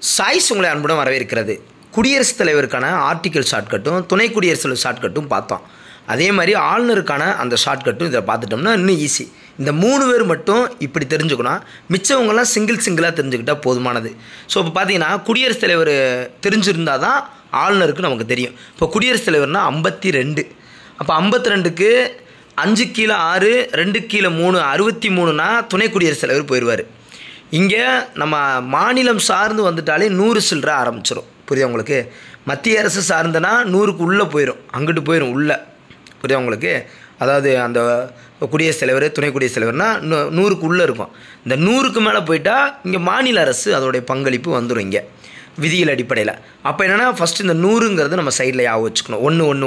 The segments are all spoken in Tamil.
சாய்ஸ் உங்களை அன்புடன் வரவேற்கிறது. குடியரசுத் தலைவருக்கான ஆர்டிக்கல் ஷார்ட்கட்டும் துணை குடியரசுத் தலைவர் ஷார்ட்கட்டும் பார்த்தோம். அதே மாதிரி ஆளுநருக்கான அந்த ஷார்ட்கட்டும் இதை பார்த்துட்டோம்னா இன்னும் ஈஸி. இந்த 3 பேர் மட்டும் இப்படி தெரிஞ்சுக்கணும். மிச்சவங்களாம் சிங்கிளாக தெரிஞ்சுக்கிட்டால் போதுமானது. ஸோ இப்போ பார்த்தீங்கன்னா குடியரசுத் தலைவர் தெரிஞ்சிருந்தால் தான் ஆளுநருக்கு நமக்கு தெரியும். இப்போ குடியரசுத் தலைவர்னால் 52. அப்போ 52க்கு 5 கீழே 6 2 கீழே 3 63னா துணை குடியரசுத் தலைவர் போயிடுவார். இங்கே நம்ம மாநிலம் சார்ந்து வந்துட்டாலே 100 சில்லற ஆரம்பிச்சிடும். புரியுது உங்களுக்கு? மத்திய அரசு சார்ந்தனா 100க்கு உள்ளே போயிடும், அங்கிட்டு போயிடும் உள்ளே. புரியுது உங்களுக்கு? அதாவது அந்த குடியரசுத் தலைவர் துணை குடியரசுத் தலைவர்னால் 100க்கு உள்ளே இருக்கும். இந்த 100க்கு மேலே போயிட்டால் இங்கே மாநில அரசு அதோடைய பங்களிப்பு வந்துடும் இங்கே விதிகள் அடிப்படையில். அப்போ என்னென்னா ஃபஸ்ட்டு இந்த 100ங்கிறது நம்ம சைடில் ஞாபகம் வச்சுக்கணும்.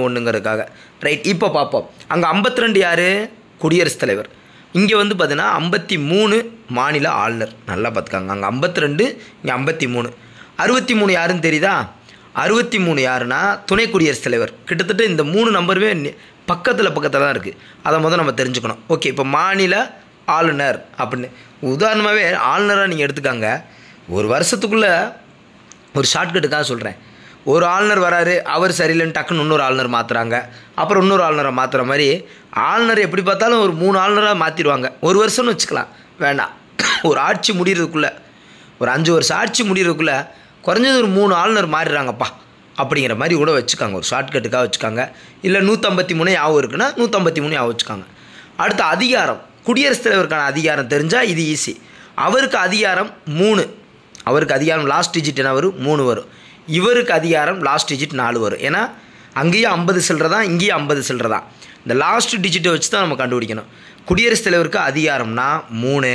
1 ரைட். இப்போ பார்ப்போம். அங்கே 52 யார்? குடியரசுத் தலைவர். இங்கே வந்து பார்த்தீங்கன்னா 53 மாநில ஆளுநர். நல்லா பார்த்துக்காங்க. அங்கே 52, இங்கே 53. 63 யாருன்னு தெரியுதா? 63 யாருன்னா துணை குடியரசுத் தலைவர். கிட்டத்தட்ட இந்த 3 நம்பருமே பக்கத்தில் தான் இருக்குது. அதை முதல் நம்ம தெரிஞ்சுக்கணும். ஓகே, இப்போ மாநில ஆளுநர் அப்படின்னு உதாரணமாகவே ஆளுநராக நீங்கள் எடுத்துக்காங்க. ஒரு வருஷத்துக்குள்ளே ஒரு ஷார்ட்கட்டுக்காக சொல்கிறேன். ஒரு ஆளுநர் வராரு, அவர் சரியில்லைன்னு டக்குன்னு இன்னொரு ஆளுநர் மாற்றுறாங்க. அப்புறம் இன்னொரு ஆளுநரை மாற்றுற மாதிரி ஆளுநர் எப்படி பார்த்தாலும் ஒரு 3 ஆளுநராக மாற்றிடுவாங்க. ஒரு வருஷம்னு வச்சுக்கலாம், வேண்டாம். ஒரு ஆட்சி முடிகிறதுக்குள்ளே, ஒரு 5 வருஷம் ஆட்சி முடிகிறதுக்குள்ளே குறைஞ்சது ஒரு 3 ஆளுநர் மாறிடுறாங்கப்பா அப்படிங்கிற மாதிரி கூட வச்சுக்காங்க. ஒரு ஷார்ட்கட்டுக்காக வச்சுக்காங்க. இல்லை 153 ஞாபகம் இருக்குன்னா 153 ஞாபகம் வச்சுக்காங்க. அடுத்த அதிகாரம், குடியரசுத் தலைவருக்கான அதிகாரம் தெரிஞ்சால் இது ஈஸி. அவருக்கு அதிகாரம் 3. அவருக்கு அதிகாரம் லாஸ்ட் டிஜிட் என்ன வரும்? 3 வரும். இவருக்கு அதிகாரம் லாஸ்ட் டிஜிட் 4 வரும். ஏன்னா அங்கேயும் 50 சில்லற தான், இங்கேயும் 50 சில்லற தான். இந்த லாஸ்ட் டிஜிட்டை வச்சு தான் நம்ம கண்டுபிடிக்கணும். குடியரசுத் தலைவருக்கு அதிகாரம்னா 3,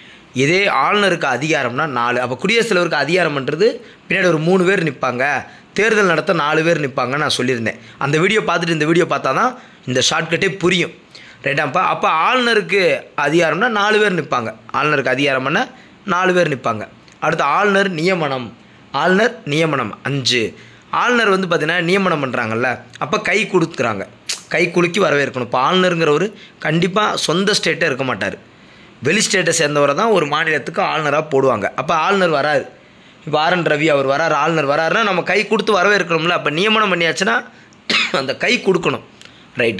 இதே ஆளுநருக்கு அதிகாரம்னா 4. அப்போ குடியரசுத் தலைவருக்கு அதிகாரம் பண்ணுறது பின்னாடி ஒரு 3 பேர் நிற்பாங்க, தேர்தல் நடத்த 4 பேர் நிற்பாங்கன்னு நான் சொல்லியிருந்தேன். அந்த வீடியோ பார்த்துட்டு இந்த வீடியோ பார்த்தா தான் இந்த ஷார்ட்கட்டே புரியும். ரைட்டாப்பா? அப்போ ஆளுநருக்கு அதிகாரம்னா 4 பேர் நிற்பாங்க. ஆளுநருக்கு அதிகாரம் பண்ண 4 பேர் நிற்பாங்க. அடுத்து ஆளுநர் நியமனம். ஆளுநர் நியமனம் 5. ஆளுநர் வந்து பார்த்திங்கன்னா நியமனம் பண்ணுறாங்கல்ல, அப்போ கை கொடுக்குறாங்க, கை குலுக்கி வரவேற்கணும். இப்போ ஆளுநருங்கிறவர் கண்டிப்பாக சொந்த ஸ்டேட்டே இருக்க மாட்டார், வெளி ஸ்டேட்டை சேர்ந்தவரை தான் ஒரு மாநிலத்துக்கு ஆளுநராக போடுவாங்க. அப்போ ஆளுநர் வராரு. இப்போ RN ரவி அவர் வராரு, ஆளுநர் வராருன்னா நம்ம கை கொடுத்து வரவேற்கணும்ல. அப்போ நியமனம் பண்ணியாச்சுன்னா அந்த கை கொடுக்கணும். ரைட்டு.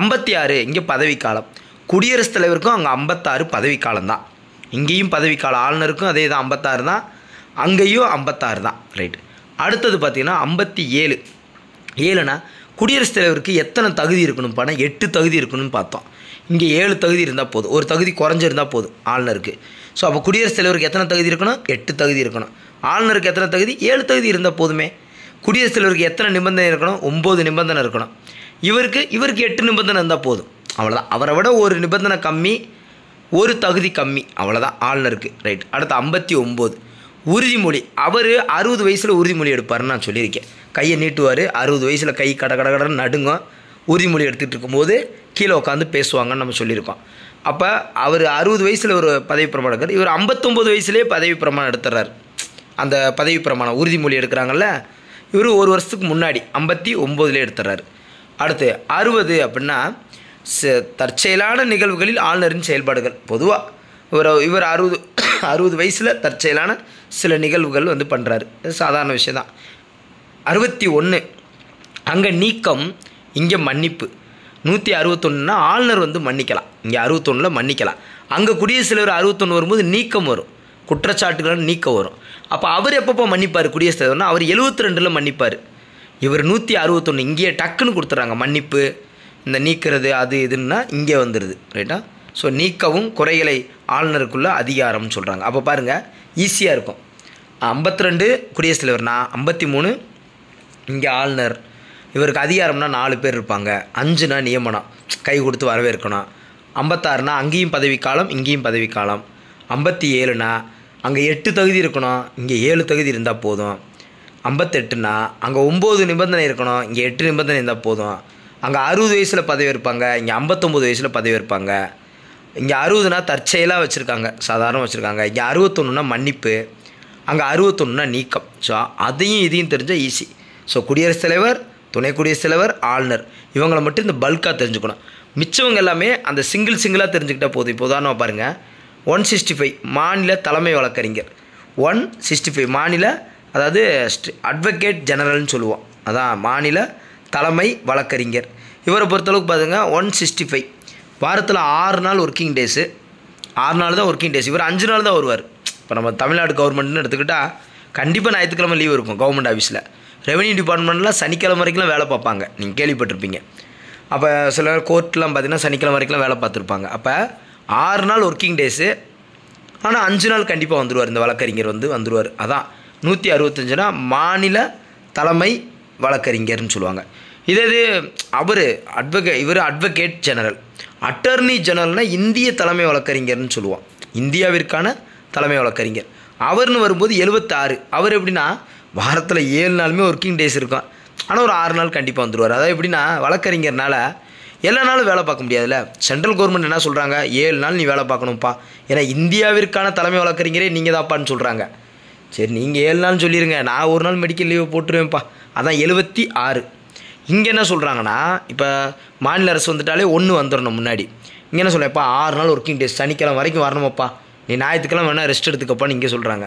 56 இங்கே பதவிக்காலம். குடியரசுத் தலைவருக்கும் அங்கே 56 பதவிக்காலம் தான். இங்கேயும் பதவிக்காலம் ஆளுநருக்கும் அதே தான் 56 தான், அங்கேயும் 56 தான். ரைட்டு. அடுத்தது பார்த்திங்கன்னா 57. 7னா குடியரசுத் தலைவருக்கு எத்தனை தகுதி இருக்கணும்? 8 தகுதி இருக்கணும்னு பார்த்தோம். இங்கே 7 தகுதி இருந்தால் போதும், ஒரு தகுதி குறைஞ்சிருந்தால் போதும் ஆளுநருக்கு. ஸோ அப்போ குடியரசுத் தலைவருக்கு எத்தனை தகுதி இருக்கணும்? 8 தகுதி இருக்கணும். ஆளுநருக்கு எத்தனை தகுதி? 7 தகுதி இருந்தால் போதுமே. குடியரசுத் தலைவருக்கு எத்தனை நிபந்தனை இருக்கணும்? 9 நிபந்தனை இருக்கணும். இவருக்கு 8 நிபந்தனை இருந்தால் போதும், அவ்வளோதான். அவரை விட ஒரு நிபந்தனை கம்மி, ஒரு தகுதி கம்மி, அவ்வளோதான் ஆளுநருக்கு. ரைட். அடுத்து 59 உறுதிமொழி. அவர் 60 வயசில் உறுதிமொழி எடுப்பார்னு நான் சொல்லியிருக்கேன். கையை நீட்டுவார், 60 வயசில் கை கடன்னு நடுங்கும். உறுதிமொழி எடுத்துகிட்டு இருக்கும்போது கீழே உட்காந்து பேசுவாங்கன்னு நம்ம சொல்லியிருக்கோம். அப்போ அவர் 60 வயசில் ஒரு பதவி பிரமாணம் எடுக்கிறார். இவர் 59 வயசுலேயே பதவி பிரமாணம் எடுத்துறாரு. அந்த பதவி பிரமாணம் உறுதிமொழி எடுக்கிறாங்கல்ல, இவர் ஒரு வருஷத்துக்கு முன்னாடி 59லே எடுத்துறாரு. அடுத்து 60 அப்படின்னா தற்செயலான நிகழ்வுகளில் ஆளுநரின் செயல்பாடுகள். பொதுவாக இவர் 60 வயசில் தற்செயலான சில நிகழ்வுகள் வந்து பண்ணுறாரு. சாதாரண விஷயம் தான். 61 அங்கே நீக்கம், இங்கே மன்னிப்பு. 161னா ஆளுநர் வந்து மன்னிக்கலாம், இங்கே 61ல் மன்னிக்கலாம். அங்கே குடியரசுத் தலைவர் 61 வரும்போது நீக்கம் வரும், குற்றச்சாட்டுகள் நீக்கம் வரும். அப்போ அவர் எப்பப்போ மன்னிப்பார் குடியரசுத் தலைவர்னா? அவர் 72ல் மன்னிப்பார். இவர் 161 இங்கேயே டக்குன்னு கொடுத்துட்றாங்க. மன்னிப்பு, இந்த நீக்கிறது அது இதுன்னா இங்கே வந்துடுது. ரைட்டா? ஸோ நீக்கவும் குறைகளை ஆளுநருக்குள்ள அதிகாரம்னு சொல்கிறாங்க. அப்போ பாருங்கள், ஈஸியாக இருக்கும். 52 குடியரசுத் தலைவர்னா, 53 இங்கே ஆளுநர். இவருக்கு அதிகாரம்னா 4 பேர் இருப்பாங்க. 5னா நியமனம், கை கொடுத்து வரவேற்கணும். 56னா அங்கேயும் பதவிக்காலம், இங்கேயும் பதவிக்காலம். 57னா அங்கே 8 தகுதி இருக்கணும், இங்கே 7 தகுதி இருந்தால் போதும். 58னா அங்கே 9 நிபந்தனை இருக்கணும், இங்கே 8 நிபந்தனை இருந்தால் போதும். அங்கே 60 வயசில் பதவி இருப்பாங்க, இங்கே 59 வயசில் பதவி இருப்பாங்க. இங்கே 60னா தற்செயலாக வச்சுருக்காங்க, சாதாரண வச்சுருக்காங்க. இங்கே 61னா மன்னிப்பு, அங்கே 61னா நீக்கம். ஸோ அதையும் இதையும் தெரிஞ்சால் ஈஸி. ஸோ குடியரசுத் தலைவர், துணை குடியரசுத் தலைவர், ஆளுநர், இவங்களை மட்டும் இந்த பல்காக தெரிஞ்சுக்கணும். மிச்சவங்க எல்லாமே அந்த சிங்கிளாக தெரிஞ்சுக்கிட்டால் போதும். இப்போ உதாரணமாக பாருங்கள், 165 மாநில தலைமை வழக்கறிஞர், 165 மாநில அதாவது அட்வொகேட் ஜெனரல்னு சொல்லுவோம். அதான் மாநில தலைமை வழக்கறிஞர். இவரை பொறுத்தளவுக்கு பார்த்துங்க 165 வாரத்தில் 6 நாள் ஒர்க்கிங் டேஸு. 6 நாள் தான் ஒர்க்கிங் டேஸ். இவர் 5 நாள் தான் வருவார். இப்போ நம்ம தமிழ்நாடு கவர்மெண்ட்னு எடுத்துக்கிட்டால் கண்டிப்பாக ஞாயிற்றுக்கிழமை லீவ் இருக்கும் கவர்மெண்ட் ஆஃபீஸில். ரெவன்யூ டிபார்ட்மெண்ட்டில் சனிக்கிழமை வரைக்கும் வேலை பார்ப்பாங்க, நீங்கள் கேள்விப்பட்டிருப்பீங்க. அப்போ சில கோர்ட்லாம் பார்த்திங்கன்னா சனிக்கிழமை வரைக்கும் வேலை பார்த்துருப்பாங்க. அப்போ 6 நாள் ஒர்க்கிங் டேஸு. ஆனால் 5 நாள் கண்டிப்பாக வந்துடுவார் இந்த வழக்கறிஞர் வந்துடுவார். அதான் 165னா மாநில தலைமை வழக்கறிஞர்னு சொல்லுவாங்க. இது இவர் அட்வொகேட் ஜெனரல். அட்டர்னி ஜெனரல்னால் இந்திய தலைமை வழக்கறிஞர்னு சொல்லுவோம். இந்தியாவிற்கான தலைமை வழக்கறிஞர் அவர்னு வரும்போது 76. அவர் எப்படின்னா வாரத்தில் 7 நாளுமே ஒர்க்கிங் டேஸ் இருக்கும். ஆனால் ஒரு 6 நாள் கண்டிப்பாக வந்துடுவார். அதாவது எப்படின்னா வழக்கறிஞர்னால எல்லா நாளும் வேலை பார்க்க முடியாதுல்ல. சென்ட்ரல் கவர்மெண்ட் என்ன சொல்கிறாங்க, 7 நாள் நீ வேலை பார்க்கணும்ப்பா, ஏன்னா இந்தியாவிற்கான தலைமை வழக்கறிஞரே நீங்கள் தான்ப்பான்னு சொல்கிறாங்க. சரி நீங்கள் 7 நாள் சொல்லிடுங்க, நான் ஒரு நாள் மெடிக்கல் லீவ் போட்டுருவேன்ப்பா. அதான் 76. இங்கே என்ன சொல்கிறாங்கன்னா, இப்போ மாநில அரசு வந்துட்டாலே 1 வந்துடணும் முன்னாடி. இங்கே என்ன சொல்கிறேன்ப்பா 6 நாள் ஒர்க்கிங் டேஸ், சனிக்கிழமை வரைக்கும் வரணுமாப்பா, நீ ஞாயிற்றுக்கிழமை வேணால் ரெஸ்ட் எடுத்துக்கப்பான்னு இங்கே சொல்கிறாங்க.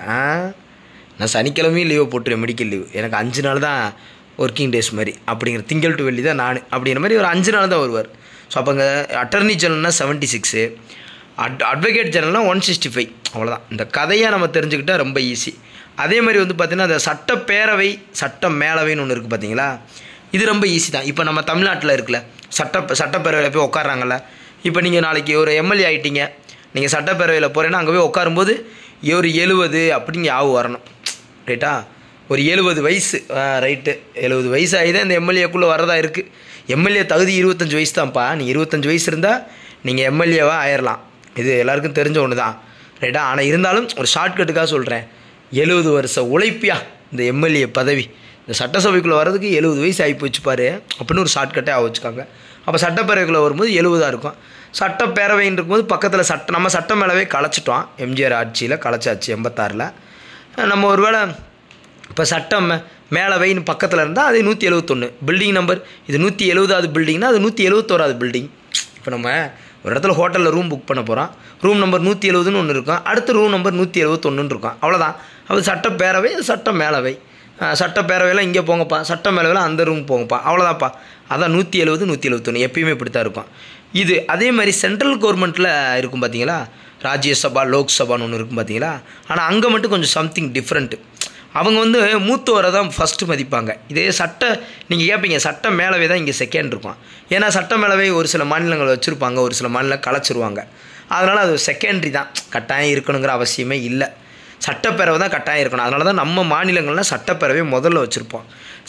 நான் சனிக்கிழமையும் லீவை போட்டுருவேன் மெடிக்கல் லீவ், எனக்கு 5 நாள் தான் ஒர்க்கிங் டேஸ் மாதிரி அப்படிங்கிற திங்கள் டு வெள்ளி தான் நான் அப்படிங்கிற மாதிரி ஒரு 5 நாள் தான் வருவார். ஸோ அப்போ அங்கே அட்டர்னி ஜெனரல்னால் 76, அட்வொகேட் ஜெனரல்னால் 165. அவ்வளோதான். இந்த கதையை நம்ம தெரிஞ்சுக்கிட்டால் ரொம்ப ஈஸி. அதே மாதிரி வந்து பார்த்திங்கன்னா அந்த சட்டப்பேரவை சட்ட மேலவைன்னு ஒன்று இருக்குது பார்த்தீங்களா, இது ரொம்ப ஈஸி தான். இப்போ நம்ம தமிழ்நாட்டில் இருக்குல்ல சட்டப்பேரவையில் போய் உட்காராங்கல்ல. இப்போ நீங்கள் நாளைக்கு ஒரு எம்எல்ஏ ஆகிட்டீங்க, நீங்கள் சட்டப்பேரவையில் போகிறேன்னா அங்கே போய் உட்காரும்போது ஒரு 70 அப்படிங்க வரணும், ரைட்டா? ஒரு 70 வயசு, ரைட்டு, 70 வயசு ஆகி தான் இந்த எம்எல்ஏக்குள்ளே வரதா இருக்குது. எம்எல்ஏ தகுதி 25 வயசு தான்ப்பா. நீங்கள் 25 வயசு இருந்தால் நீங்கள் எம்எல்ஏவாக ஆயிடலாம். இது எல்லாருக்கும் தெரிஞ்ச ஒன்று தான், ரைட்டா? ஆனால் இருந்தாலும் ஒரு ஷார்ட்கட்டுக்காக சொல்கிறேன், 70 வருஷ உழைப்பியா இந்த எம்எல்ஏ பதவி, இந்த சட்டசபைக்குள்ளே வர்றதுக்கு 70 வயசு ஆகி போச்சு பாரு அப்படின்னு ஒரு ஷார்ட்கட்டே வச்சுக்காங்க. அப்போ சட்டப்பேரவைக்குள்ளே வரும்போது 70 இருக்கும். சட்டப்பேரவைன்னு இருக்கும்போது பக்கத்தில் நம்ம சட்ட மேலவே கலைச்சிட்டோம். எம்ஜிஆர் ஆட்சியில் கலைச்சாச்சு 86. நம்ம ஒரு வேளை இப்போ சட்டம் மேலவைன்னு பக்கத்தில் இருந்தால் அது 171 பில்டிங் நம்பர். இது 170வது பில்டிங்னா அது 171வது பில்டிங். இப்போ நம்ம ஒரு இடத்துல ஹோட்டலில் ரூம் புக் பண்ண போகிறோம், ரூம் நம்பர் 170ன்னு ஒன்று இருக்கும், அடுத்து ரூம் நம்பர் 171 இருக்கும். அவ்வளோதான். அது சட்டப்பேரவை, சட்ட மேலவை. சட்டப்பேரவையில் இங்கே போங்கப்பா, சட்ட மேலவையில் அந்த ரூம் போங்கப்பா, அவ்வளோதான்ப்பா. அதான் 170 171 எப்பயுமே இப்படி தான் இருக்கும். இது அதே மாதிரி சென்ட்ரல் கவர்மெண்ட்டில் இருக்கும் பார்த்தீங்களா, ராஜ்யசபா லோக்சபான்னு ஒன்று இருக்கும் பார்த்தீங்களா. ஆனால் அங்கே மட்டும் கொஞ்சம் சம்திங் டிஃப்ரெண்ட்டு. அவங்க வந்து மூத்தவரை தான் ஃபஸ்ட்டு மதிப்பாங்க. இதே நீங்கள் கேட்பீங்க சட்ட மேலவை தான் இங்கே செகண்ட் இருக்கும். ஏன்னா சட்ட மேலவை ஒரு சில மாநிலங்கள் வச்சுருப்பாங்க, ஒரு சில மாநிலம் கலைச்சிருவாங்க. அதனால் அது செகண்டரி தான், கட்டாயம் இருக்கணுங்கிற அவசியமே இல்லை. சட்டப்பேரவை தான் கட்டாயம் இருக்கணும். அதனால தான் நம்ம மாநிலங்கள்லாம் சட்டப்பேரவை முதல்ல வச்சுருப்போம்.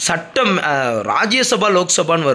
ராஜ்யசபா லோக்சபான்னு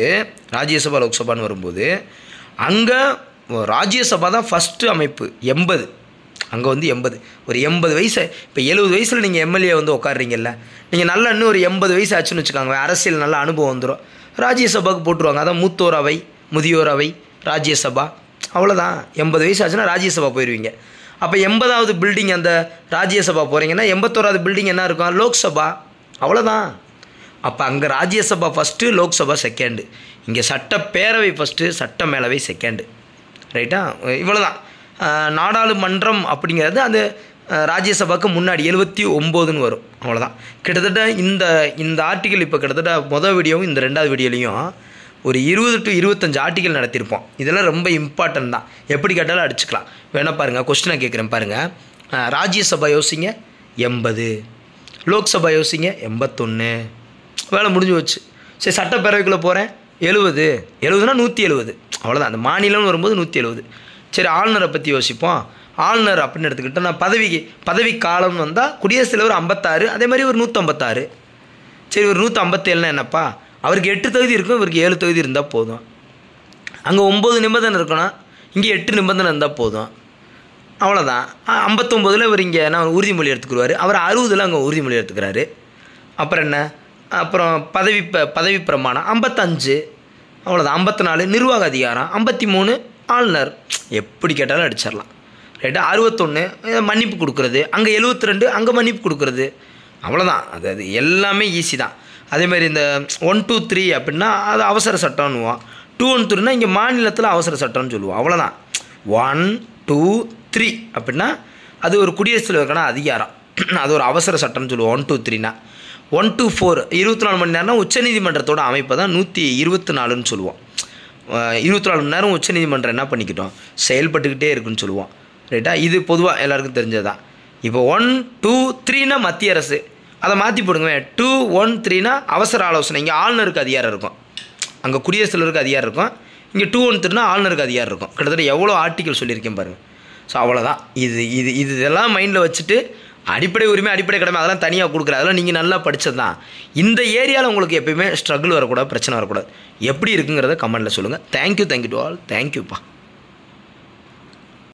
வரும்போது அங்கே ராஜ்யசபா தான் ஃபஸ்ட்டு அமைப்பு. 80 அங்கே வந்து 80 ஒரு 80 வயசு. இப்போ 70 வயசில் நீங்கள் எம்எல்ஏ வந்து உட்காடுறீங்கல்ல, நீங்கள் நல்லா இன்னும் ஒரு 80 வயசு ஆச்சுன்னு வச்சுக்காங்க, அரசியல் நல்ல அனுபவம் வந்துடும், ராஜ்யசபாவுக்கு போட்டுருவாங்க. அதான் மூத்தோர் அவை, முதியோர் அவை, ராஜ்யசபா, அவ்வளோதான். 80 வயசு ஆச்சுன்னா ராஜ்யசபா போயிடுவீங்க. அப்போ 80வது பில்டிங் அந்த ராஜ்யசபா போகிறீங்கன்னா 81வது பில்டிங் என்ன இருக்கும், லோக்சபா, அவ்வளோதான். அப்போ அங்கே ராஜ்யசபா ஃபஸ்ட்டு, லோக்சபா செகண்டு. இங்கே சட்டப்பேரவை ஃபஸ்ட்டு, சட்ட மேலவை செகண்டு, ரைட்டா? இவ்வளோ தான். நாடாளுமன்றம் அப்படிங்கிறது அந்த ராஜ்யசபாவுக்கு முன்னாடி 79ன்னு வரும், அவ்வளோதான். கிட்டத்தட்ட இந்த ஆர்டிக்கல் இப்போ கிட்டத்தட்ட மொதல் வீடியோவும் இந்த 2வது வீடியோலையும் ஒரு 20 to 25 ஆர்டிக்கல் நடத்தியிருப்போம். இதெல்லாம் ரொம்ப இம்பார்ட்டன்ட் தான், எப்படி கேட்டாலும் அடிச்சுக்கலாம். வேணால் பாருங்கள், கொஸ்டினை கேட்குறேன் பாருங்கள். ராஜ்யசபா யோசிங்க 80, லோக்சபா யோசிங்க 81, வேலை முடிஞ்சு வச்சு. சரி சட்டப்பேரவைக்குள்ளே போகிறேன் 70னா 170, அவ்வளோதான். அந்த மாநிலம்னு வரும்போது 170. சரி ஆளுநரை பற்றி யோசிப்போம். ஆளுநர் அப்படின்னு எடுத்துக்கிட்டால் நான் பதவி காலம்னு வந்தால் குடியரசுத் தலைவர் 56, அதே மாதிரி ஒரு 156. சரி ஒரு 157னா என்னப்பா, அவருக்கு 8 தொகுதி இருக்கும், இவருக்கு 7 தொகுதி இருந்தால் போதும். அங்கே 9 நிபந்தனை இருக்கணும், இங்கே 8 நிபந்தனை இருந்தால் போதும், அவ்வளோதான். 59ல் இவர் இங்கே என்ன உறுதிமொழி எடுத்துக்கிடுவார், அவர் 60ல் அங்கே உறுதிமொழி எடுத்துக்கிறாரு. அப்புறம் என்ன, அப்புறம் பதவி பிரமாணம் 55, அவ்வளோதான். 54 நிர்வாக அதிகாரம், 53 ஆளுநர். எப்படி கேட்டாலும் அடிச்சிடலாம், ரைட்டா? 61 மன்னிப்பு கொடுக்குறது, அங்கே 72 அங்கே மன்னிப்பு கொடுக்குறது, அவ்வளோதான். அது எல்லாமே ஈஸி தான். அதேமாதிரி இந்த 1 2 3 அப்படின்னா அது அவசர சட்டம்னுவோம். 2 1 3னா இங்கே மாநிலத்தில் அவசர சட்டம்னு சொல்லுவோம், அவ்வளோதான். 1 2 3 அப்படின்னா அது ஒரு குடியரசுத் தலைவருக்கான அதிகாரம், அது ஒரு அவசர சட்டம்னு சொல்லுவோம். 1 2 3னா 1 to 4 24 மணி நேரம்னா உச்சநீதிமன்றத்தோட அமைப்பை தான் 124ன்னு சொல்லுவோம். 24 மணி நேரம் உச்சநீதிமன்றம் என்ன பண்ணிக்கிட்டோம், செயல்பட்டுக்கிட்டே இருக்குன்னு சொல்லுவோம். ரைட்டா? இது பொதுவாக எல்லாருக்கும் தெரிஞ்சதான். இப்போ 1 2 3னா மத்திய அரசு, அதை மாற்றி போடுங்க. 2 1 3னா அவசர ஆலோசனை. இங்கே ஆளுநருக்கு அதிகாரம் இருக்கும், அங்கே குடியரசுத் தலைவருக்கு அதிகாரம் இருக்கும். இங்கே 2 1 3னா ஆளுநருக்கு அதிகாரம் இருக்கும். கிட்டத்தட்ட எவ்வளோ ஆர்டிக்கல் சொல்லியிருக்கேன் பாருங்கள். ஸோ அவ்வளோதான். இதெல்லாம் மைண்டில் வச்சுட்டு அடிப்படை உரிமை, அடிப்படை கடமை அதெல்லாம் தனியாக கொடுக்குறது, அதெல்லாம் நீங்கள் நல்லா படித்தது தான். இந்த ஏரியாவில் உங்களுக்கு எப்பயுமே ஸ்ட்ரகிள் வரக்கூடாது, பிரச்சனை வரக்கூடாது. எப்படி இருக்குங்கிறத கமெண்ட்டில் சொல்லுங்கள். Thank you to all. தேங்க்யூப்பா.